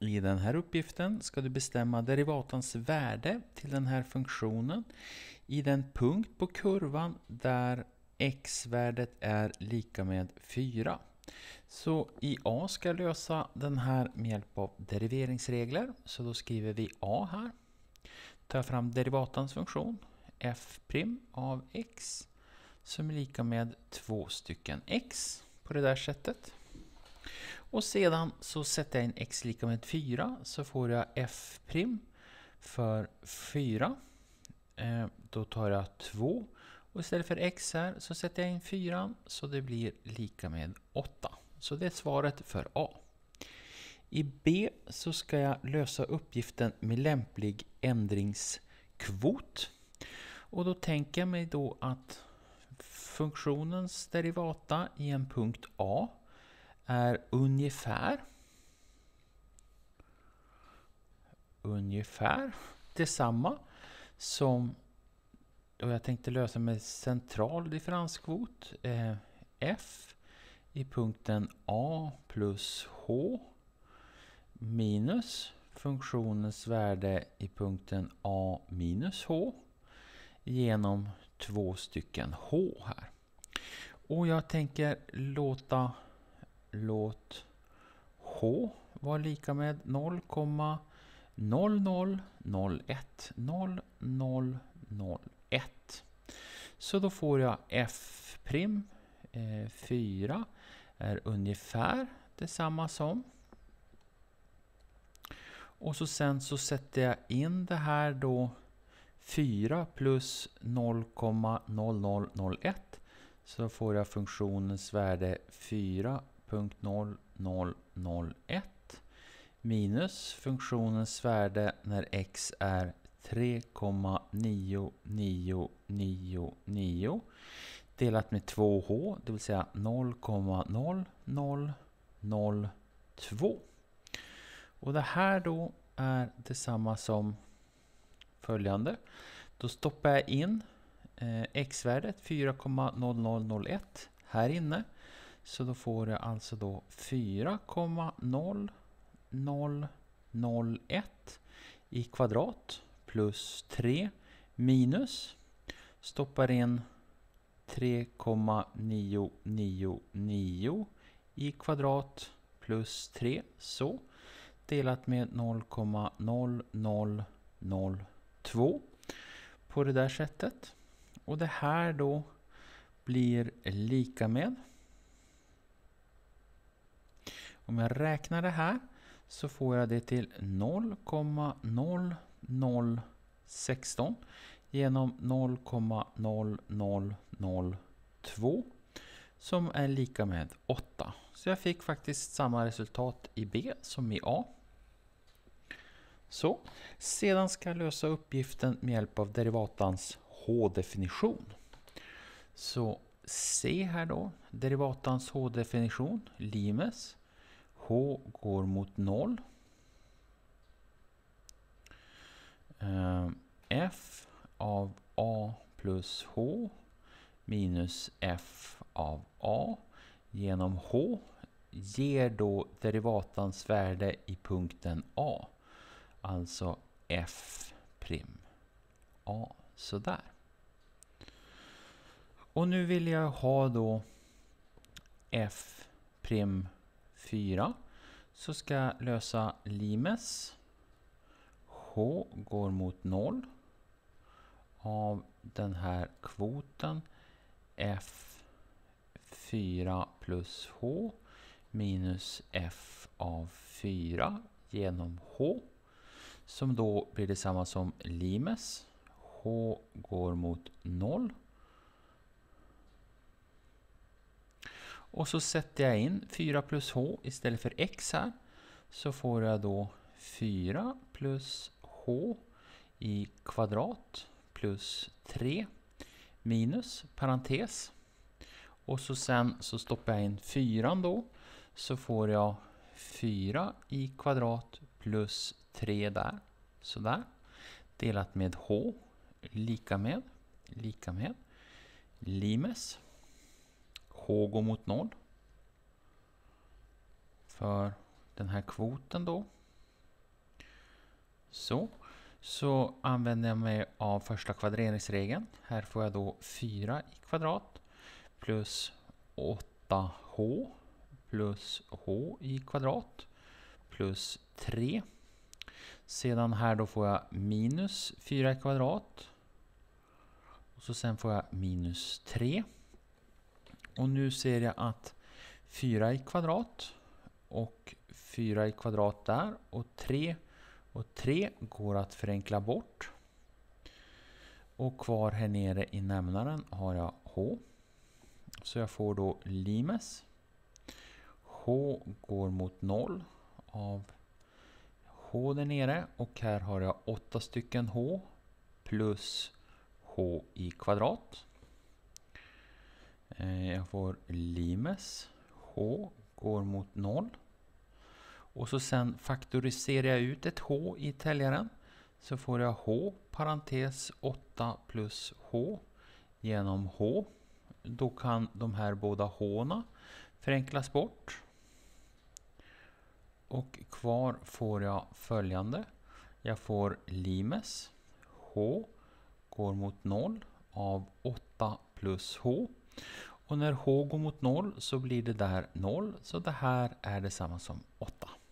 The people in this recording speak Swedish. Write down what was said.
I den här uppgiften ska du bestämma derivatans värde till den här funktionen i den punkt på kurvan där x-värdet är lika med 4. Så i A ska jag lösa den här med hjälp av deriveringsregler. Så då skriver vi A här. Tar fram derivatans funktion f' av x som är lika med 2 stycken x på det där sättet. Och sedan så sätter jag in x lika med 4 så får jag f' för 4. Då tar jag 2 och istället för x här så sätter jag in 4 så det blir lika med 8. Så det är svaret för A. I B så ska jag lösa uppgiften med lämplig ändringskvot. Och då tänker jag mig då att funktionens derivata i en punkt A är ungefär detsamma som då jag tänkte lösa med central differenskvot f i punkten A plus h minus funktionens värde i punkten A minus h genom 2 stycken h här. Och jag tänker låt h vara lika med 0,0001. Så då får jag f' 4 är ungefär detsamma som. Och så sen så sätter jag in det här då 4 plus 0,0001. Så får jag funktionens värde 4.0001 minus funktionens värde när x är 3,9999 delat med 2h, det vill säga 0,0002. Och det här då är detsamma som följande. Då stoppar jag in x-värdet 4,0001 här inne. Så då får jag alltså då 4,0001 i kvadrat plus 3 minus stoppar in 3,999 i kvadrat plus 3 så delat med 0,0002 på det där sättet. Och det här då blir lika med, om jag räknar det här så får jag det till 0,0016 genom 0,0002 som är lika med 8. Så jag fick faktiskt samma resultat i B som i A. Så, sedan ska jag lösa uppgiften med hjälp av derivatans h-definition. Så se här då, derivatans h-definition, limes. H går mot 0. F av A plus H minus F av A genom H ger då derivatans värde i punkten A. Alltså F'. A, sådär. Och nu vill jag ha då F' 4. Så ska jag lösa limes. H går mot 0 av den här kvoten F4 plus H minus F av 4 genom H som då blir detsamma som limes. H går mot 0. Och så sätter jag in 4 plus H istället för X här. Så får jag då 4 plus H i kvadrat plus 3 minus parentes. Och så sen så stoppar jag in 4 då. Så får jag 4 i kvadrat plus 3 där. Sådär. Delat med H lika med limes. H går mot 0. För den här kvoten då. Så använder jag mig av första kvadreringsregeln. Här får jag då 4 i kvadrat plus 8h plus h i kvadrat plus 3. Sedan här då får jag minus 4 i kvadrat. Och så sen får jag minus 3. Och nu ser jag att 4 i kvadrat och 4 i kvadrat där och 3 går att förenkla bort. Och kvar här nere i nämnaren har jag h. Så jag får då limes. H går mot 0 av h där nere. Och här har jag 8 stycken h plus h i kvadrat. Jag får limes. H går mot 0. Och så sen faktoriserar jag ut ett h i täljaren. Så får jag h parentes 8 plus h genom h. Då kan de här båda h'na förenklas bort. Och kvar får jag följande. Jag får limes. H går mot 0 av 8 plus h. Och när h går mot 0 så blir det där 0. Så det här är detsamma som 8.